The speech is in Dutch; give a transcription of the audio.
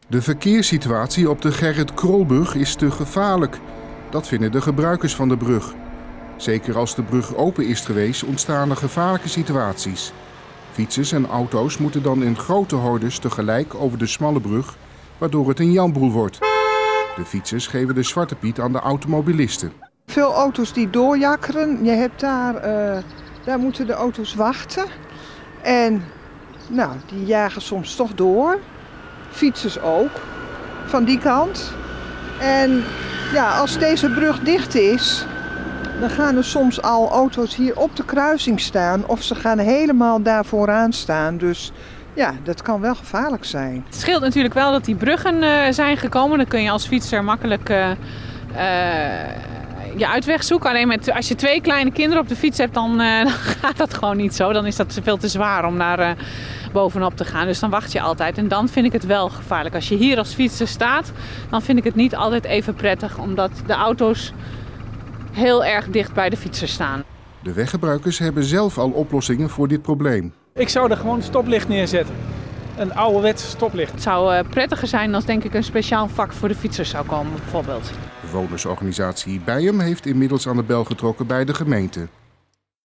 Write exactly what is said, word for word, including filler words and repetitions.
De verkeerssituatie op de Gerrit Krolbrug is te gevaarlijk. Dat vinden de gebruikers van de brug. Zeker als de brug open is geweest, ontstaan er gevaarlijke situaties. Fietsers en auto's moeten dan in grote hordes tegelijk over de smalle brug, waardoor het een janboel wordt. De fietsers geven de zwarte piet aan de automobilisten. Veel auto's die doorjakkeren. Je hebt daar, uh, daar moeten de auto's wachten. En nou, die jagen soms toch door. Fietsers ook, van die kant. En ja, als deze brug dicht is, dan gaan er soms al auto's hier op de kruising staan. Of ze gaan helemaal daar vooraan staan. Dus ja, dat kan wel gevaarlijk zijn. Het scheelt natuurlijk wel dat die bruggen uh, zijn gekomen. Dan kun je als fietser makkelijk uh, uh, je uitweg zoeken. Alleen met, als je twee kleine kinderen op de fiets hebt, dan, uh, dan gaat dat gewoon niet zo. Dan is dat veel te zwaar om daar uh, bovenop te gaan. Dus dan wacht je altijd. En dan vind ik het wel gevaarlijk. Als je hier als fietser staat, dan vind ik het niet altijd even prettig. Omdat de auto's heel erg dicht bij de fietser staan. De weggebruikers hebben zelf al oplossingen voor dit probleem. Ik zou er gewoon een stoplicht neerzetten. Een ouderwets stoplicht. Het zou uh, prettiger zijn als denk ik een speciaal vak voor de fietsers zou komen bijvoorbeeld. De bewonersorganisatie Bijum heeft inmiddels aan de bel getrokken bij de gemeente.